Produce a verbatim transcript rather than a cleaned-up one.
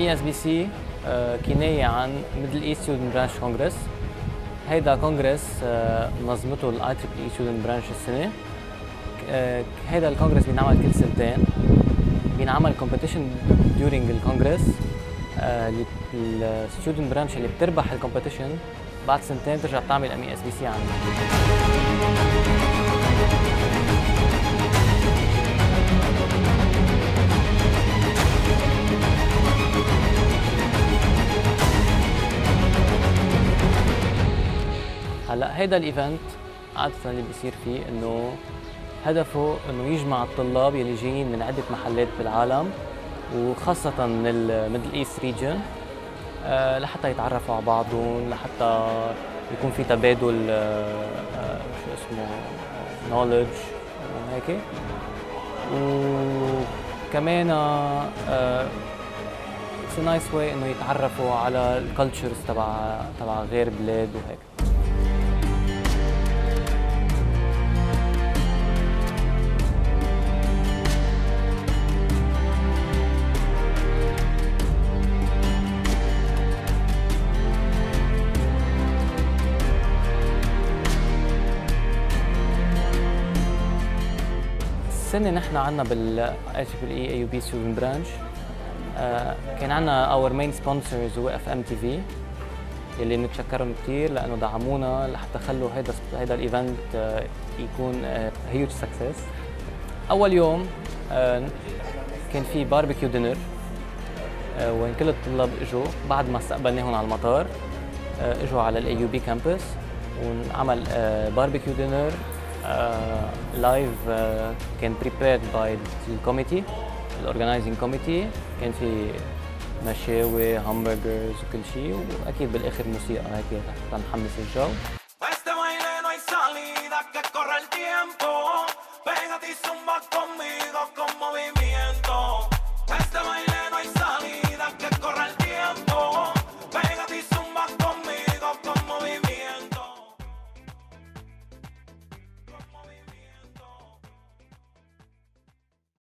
اي اس بي سي كناية عن ميدل ايست ستودنت برانش كونغرس. هيدا كونغرس منظمته الاي تريبل اي ستودنت برانش السنة. هيدا الكونغرس بينعمل كل سنتين، بينعمل كومبيتيشن ديورينج الكونغرس. الستودنت برانش اللي بتربح الكومبيتيشن بعد سنتين ترجع بتعمل ام اي اس بي سي عنه. هلا هيدا الايفنت عادة اللي بيصير فيه انه هدفه انه يجمع الطلاب يلي جايين من عدة محلات بالعالم وخاصة من الميدل ايست ريجن لحتى يتعرفوا على بعضهم، لحتى يكون في تبادل آه شو اسمه نوليدج وهيك. وكمان اتس نايس واي انه يتعرفوا على الكالتشرز تبع تبع غير بلاد وهيك. السنة نحن عنا بال اي تريبل اي اي يو بي ستودنت برانش كان عنا اور مين سبونسرز هو اف ام تي في يلي بنتشكرهم كثير لانه دعمونا لحتى خلوا هيدا هيدا الايفنت يكون هيوج سكسس. اول يوم كان في باربيكيو دينر وين كل الطلاب اجوا بعد ما استقبلناهم على المطار، اجوا على الاي يو بي كامبس ونعمل باربيكيو دينر لايف. كان بريبيرد باي الكوميتي الاورجنايزنج كوميتي، كان في مشاوي همبرجرز وكل شيء، واكيد بالاخر موسيقى هيك حتى نحمس الجو. Este baile